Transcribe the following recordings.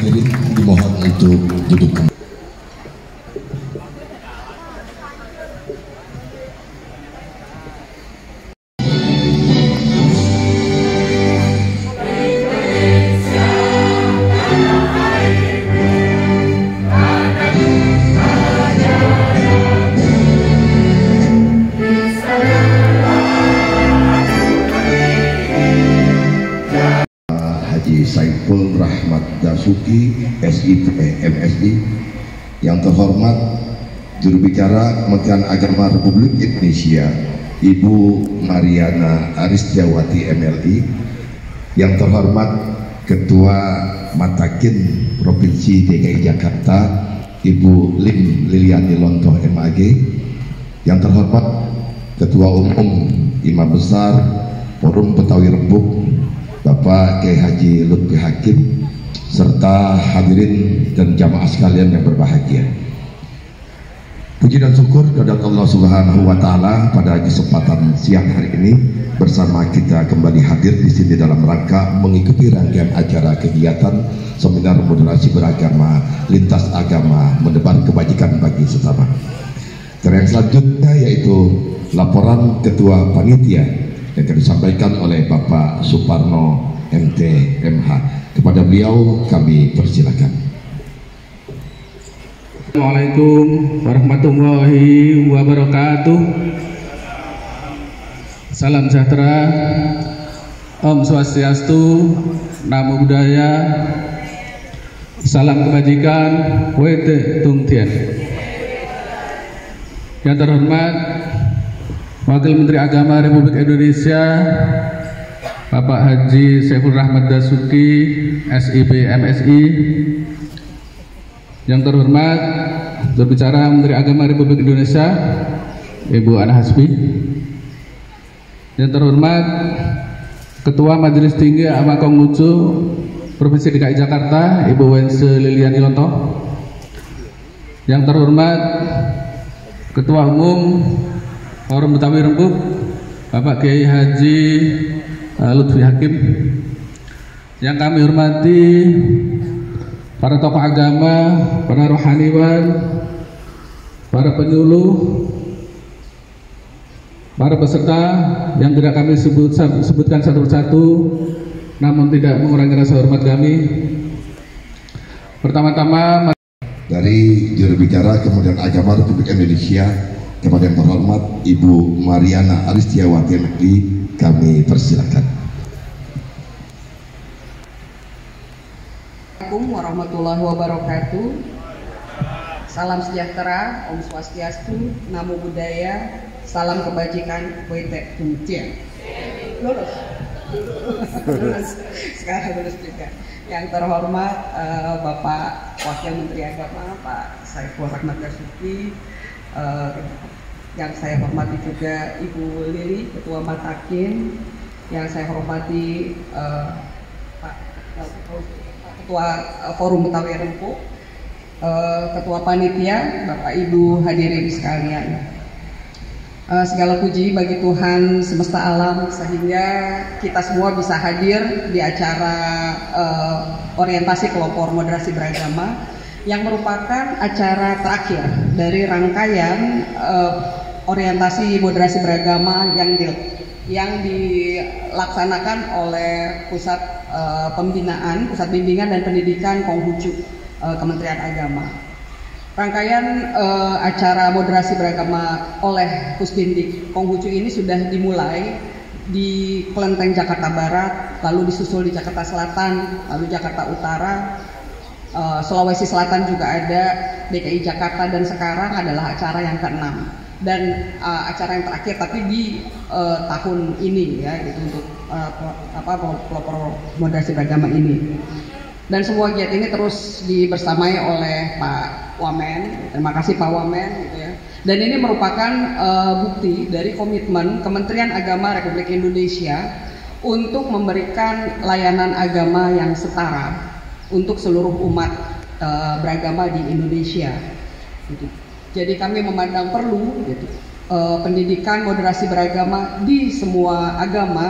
hadirin dimohon untuk duduk. Saiful Rahmat Dasuki, SIP, MSI. Yang terhormat juru bicara Kementerian Agama Republik Indonesia, Ibu Mariana Aristiawati MLI. Yang terhormat Ketua Matakin Provinsi DKI Jakarta, Ibu Lim Liliani Lontoh MAG. Yang terhormat Ketua Umum Imam Besar Forum Betawi Rembuk, Bapak Kiai Haji Lutfi Hakim, serta hadirin dan jamaah sekalian yang berbahagia. Puji dan syukur kepada Allah Subhanahu wa Ta'ala, pada kesempatan siang hari ini bersama kita kembali hadir di sini dalam rangka mengikuti rangkaian acara kegiatan seminar moderasi beragama lintas agama menebar kebajikan bagi sesama. Yang selanjutnya yaitu laporan Ketua Panitia yang akan disampaikan oleh Bapak Suparno MT MH. Kepada beliau kami persilakan. Assalamualaikum warahmatullahi wabarakatuh. Salam sejahtera, Om Swastiastu, Namo Buddhaya, salam kebajikan, Wete Tung Tien. Yang terhormat Wakil Menteri Agama Republik Indonesia Bapak Haji Saiful Rahmat Dasuki, SIP MSI. Yang terhormat berbicara Menteri Agama Republik Indonesia Ibu Ana Hasbi. Yang terhormat Ketua Majelis Tinggi Agama Konghucu Provinsi DKI Jakarta Ibu Wense Liliani Lontoh. Yang terhormat Ketua Umum Forum Betawi Rembuk Bapak Kiai Haji Lutfi Hakim. Yang kami hormati para tokoh agama, para rohaniwan, para penyuluh, para peserta yang tidak kami sebutkan satu persatu, namun tidak mengurangi rasa hormat kami. Pertama-tama dari juru bicara Kementerian Agama Republik Indonesia, kepada yang terhormat Ibu Mariana Aristiawati MLI, kami persilakan. Assalamualaikum warahmatullahi wabarakatuh. Salam sejahtera, Om Swastiastu, Namo Buddhaya, salam kebajikan, Wete Tung Tien. Lulus. Sekarang lulus juga. Yang terhormat Bapak Wakil Menteri Agama Pak Saiful Rahmat Dasuki. Yang saya hormati juga Ibu Lili, Ketua Matakin. Yang saya hormati Pak Ketua Forum Betawi Rembuk, Ketua Panitia, Bapak Ibu hadirin sekalian. Segala puji bagi Tuhan semesta alam sehingga kita semua bisa hadir di acara orientasi kelompok moderasi beragama yang merupakan acara terakhir dari rangkaian orientasi moderasi beragama yang dilaksanakan oleh Pusat Pusat Bimbingan dan Pendidikan Konghucu Kementerian Agama. Rangkaian acara moderasi beragama oleh Pusdindik Konghucu ini sudah dimulai di Kelenteng Jakarta Barat, lalu disusul di Jakarta Selatan, lalu Jakarta Utara, Sulawesi Selatan juga ada, DKI Jakarta, dan sekarang adalah acara yang ke-6 dan acara yang terakhir tapi di tahun ini ya gitu untuk pelopor moderasi beragama ini. Dan semua giat ini terus dibersamai oleh Pak Wamen. Terima kasih Pak Wamen gitu ya. Dan ini merupakan bukti dari komitmen Kementerian Agama Republik Indonesia untuk memberikan layanan agama yang setara untuk seluruh umat beragama di Indonesia gitu. Jadi kami memandang perlu gitu, pendidikan moderasi beragama di semua agama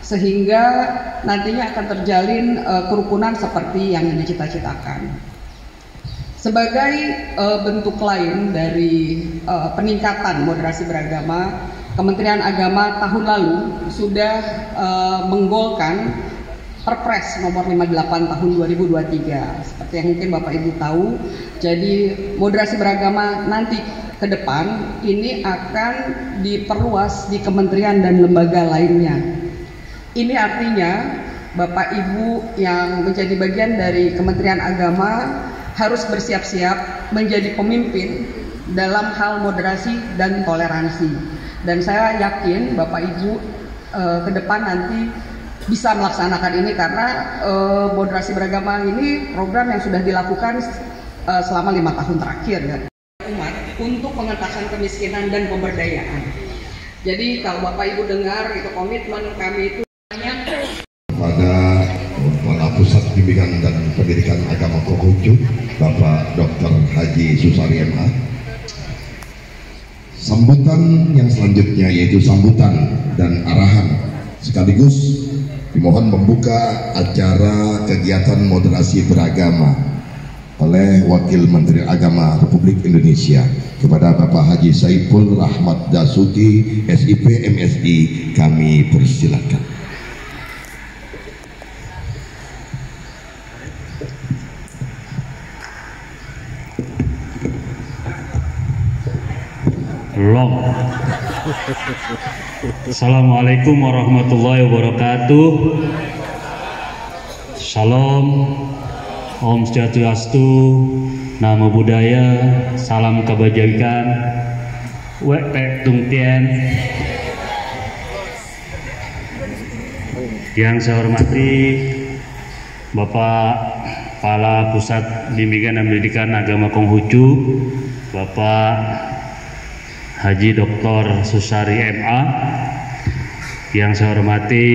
sehingga nantinya akan terjalin kerukunan seperti yang dicita-citakan. Sebagai bentuk lain dari peningkatan moderasi beragama, Kementerian Agama tahun lalu sudah menggolkan Perpres nomor 58 tahun 2023. Seperti yang mungkin Bapak Ibu tahu, jadi moderasi beragama nanti ke depan ini akan diperluas di kementerian dan lembaga lainnya. Ini artinya Bapak Ibu yang menjadi bagian dari Kementerian Agama harus bersiap-siap menjadi pemimpin dalam hal moderasi dan toleransi. Dan saya yakin Bapak Ibu ke depan nanti bisa melaksanakan ini karena moderasi beragama ini program yang sudah dilakukan selama 5 tahun terakhir ya, umat untuk pengentasan kemiskinan dan pemberdayaan. Jadi kalau Bapak Ibu dengar itu komitmen kami itu pada Kepala Pusat Bimbingan dan Pendidikan Agama Konghucu, Bapak Dr. Haji Susari MA. Sambutan yang selanjutnya yaitu sambutan dan arahan sekaligus dimohon membuka acara kegiatan moderasi beragama oleh Wakil Menteri Agama Republik Indonesia kepada Bapak Haji Saiful Rahmat Dasuki, SIP MSI, kami persilakan. Assalamualaikum warahmatullahi wabarakatuh. Shalom, Om Swastiastu, Namo Buddhaya, salam kebajikan, Wek Pek Tung Tien. Yang saya hormati Bapak Kepala Pusat Bimbingan dan Pendidikan Agama Konghucu, Bapak Haji Dr. Susari MA. Yang saya hormati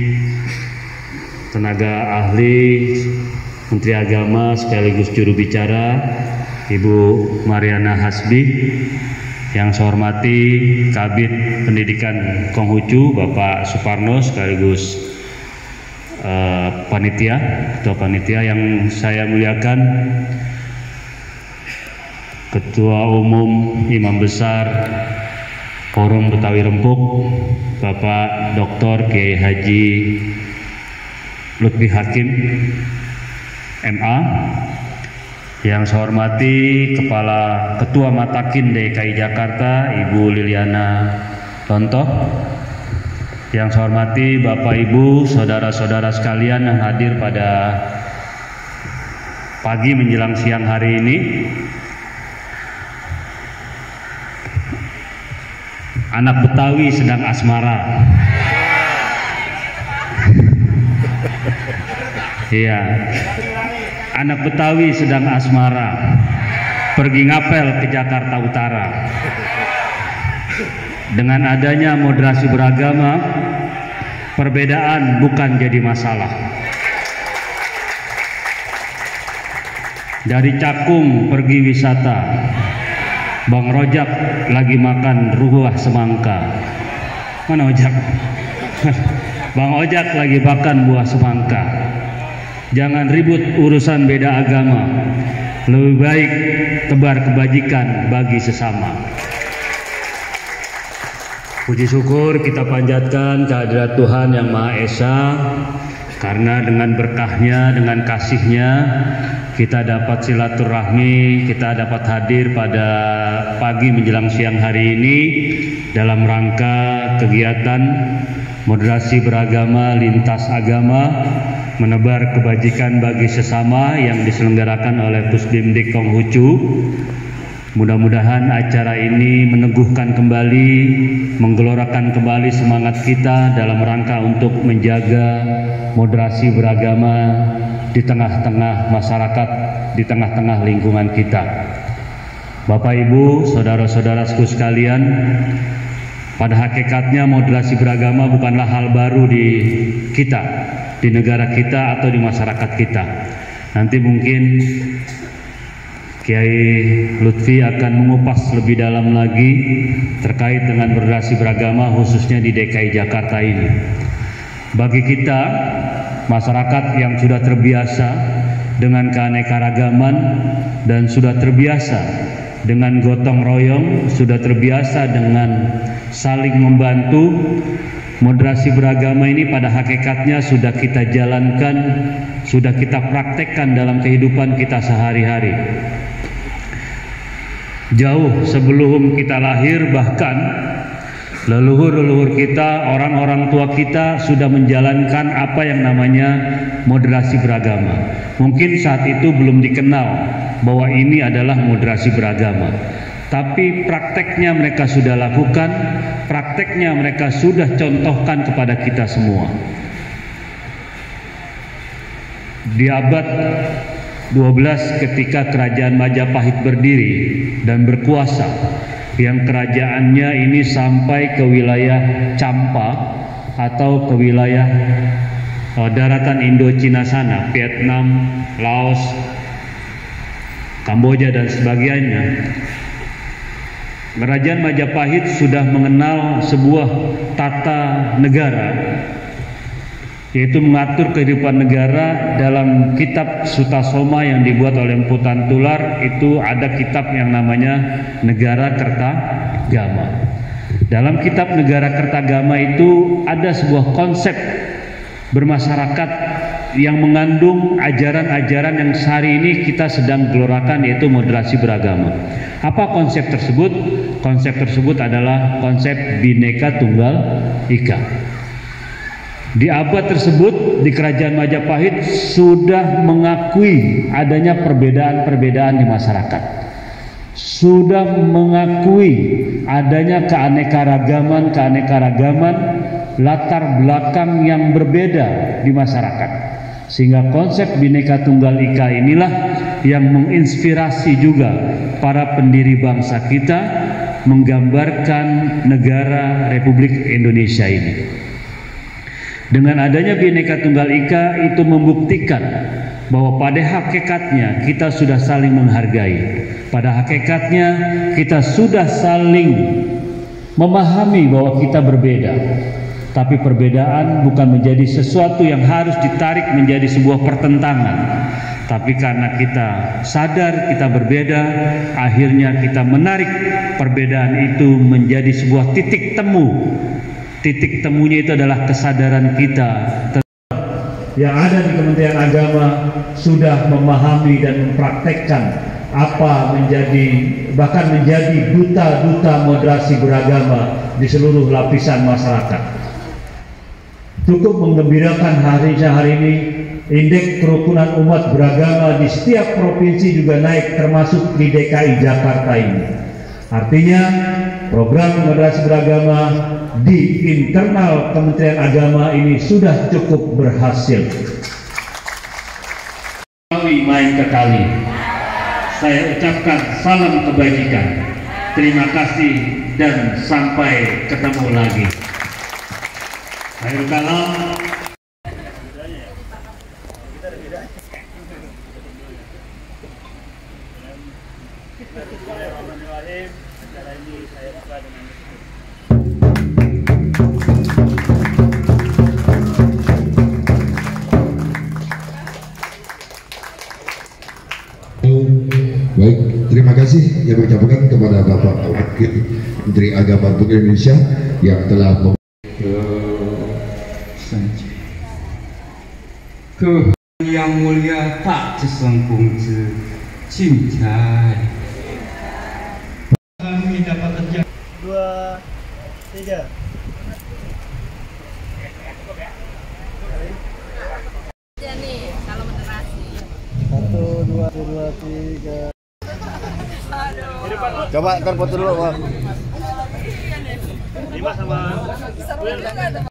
tenaga ahli Menteri Agama sekaligus juru bicara Ibu Mariana Hasbi. Yang saya hormati Kabid Pendidikan Konghucu Bapak Suparno sekaligus panitia, ketua panitia. Yang saya muliakan Ketua Umum Imam Besar Forum Betawi Rempuk Bapak Dr. Kiai Haji Lutfi Hakim MA. Yang saya hormati Ketua Matakin DKI Jakarta Ibu Liliana Tontoh. Yang saya hormati Bapak Ibu, saudara-saudara sekalian yang hadir pada pagi menjelang siang hari ini. Anak Betawi sedang asmara. Iya, anak Betawi sedang asmara, pergi ngapel ke Jakarta Utara. Dengan adanya moderasi beragama, perbedaan bukan jadi masalah. Dari Cakung pergi wisata, Bang Rojak lagi makan ruah semangka. Mana Ojak? Bang Ojak lagi makan buah semangka. Jangan ribut urusan beda agama. Lebih baik tebar kebajikan bagi sesama. Puji syukur kita panjatkan kehadirat Tuhan Yang Maha Esa, karena dengan berkahnya, dengan kasihnya, kita dapat silaturahmi, kita dapat hadir pada pagi menjelang siang hari ini dalam rangka kegiatan moderasi beragama lintas agama, menebar kebajikan bagi sesama yang diselenggarakan oleh Pusbimdik Konghucu. Mudah-mudahan acara ini meneguhkan kembali, menggelorakan kembali semangat kita dalam rangka untuk menjaga moderasi beragama di tengah-tengah masyarakat, di tengah-tengah lingkungan kita. Bapak Ibu, saudara-saudaraku sekalian, pada hakikatnya moderasi beragama bukanlah hal baru di kita, di negara kita atau di masyarakat kita. Nanti mungkin Kiai Lutfi akan mengupas lebih dalam lagi terkait dengan moderasi beragama khususnya di DKI Jakarta ini. Bagi kita, masyarakat yang sudah terbiasa dengan keanekaragaman dan sudah terbiasa dengan gotong royong, sudah terbiasa dengan saling membantu, moderasi beragama ini pada hakikatnya sudah kita jalankan, sudah kita praktekkan dalam kehidupan kita sehari-hari. Jauh sebelum kita lahir, bahkan leluhur-leluhur kita, orang-orang tua kita sudah menjalankan apa yang namanya moderasi beragama. Mungkin saat itu belum dikenal bahwa ini adalah moderasi beragama, tapi prakteknya mereka sudah lakukan, prakteknya mereka sudah contohkan kepada kita semua. Di abad 12 ketika kerajaan Majapahit berdiri dan berkuasa, yang kerajaannya ini sampai ke wilayah Champa atau ke wilayah daratan Indochina sana, Vietnam, Laos, Kamboja dan sebagainya. Kerajaan Majapahit sudah mengenal sebuah tata negara, yaitu mengatur kehidupan negara dalam kitab Sutasoma yang dibuat oleh Empu Tantular. Itu ada kitab yang namanya Negara Kertagama. Dalam kitab Negara Kertagama itu ada sebuah konsep bermasyarakat yang mengandung ajaran-ajaran yang sehari ini kita sedang gelorakan, yaitu moderasi beragama. Apa konsep tersebut? Konsep tersebut adalah konsep Bhinneka Tunggal Ika. Di abad tersebut, di kerajaan Majapahit sudah mengakui adanya perbedaan-perbedaan di masyarakat, sudah mengakui adanya keanekaragaman latar belakang yang berbeda di masyarakat, sehingga konsep Bhinneka Tunggal Ika inilah yang menginspirasi juga para pendiri bangsa kita menggambarkan negara Republik Indonesia ini. Dengan adanya Bhinneka Tunggal Ika itu membuktikan bahwa pada hakikatnya kita sudah saling menghargai. Pada hakikatnya kita sudah saling memahami bahwa kita berbeda. Tapi perbedaan bukan menjadi sesuatu yang harus ditarik menjadi sebuah pertentangan. Tapi karena kita sadar kita berbeda, akhirnya kita menarik perbedaan itu menjadi sebuah titik temu. Titik temunya itu adalah kesadaran kita yang ada di Kementerian Agama sudah memahami dan mempraktekkan apa bahkan menjadi duta-duta moderasi beragama di seluruh lapisan masyarakat. Cukup menggembirakan hari ini, indeks kerukunan umat beragama di setiap provinsi juga naik, termasuk di DKI Jakarta ini. Artinya program moderasi beragama di internal Kementerian Agama ini sudah cukup berhasil. Kami main ke kali. Saya ucapkan salam kebajikan. Terima kasih dan sampai ketemu lagi. Khairul kalam. Bismillahirrahmanirrahim. Acara ini saya buka dengan Baik, terima kasih yang mengucapkan kepada Bapak Wakil Menteri Agama Republik Indonesia yang telah Yang mulia Pak Cesong Kongzi Cincai. Kami dapat terjadi 2, 3. Nih, kalau moderasi 1, 2, 3. Coba ntar foto dulu, Bang. 5 sama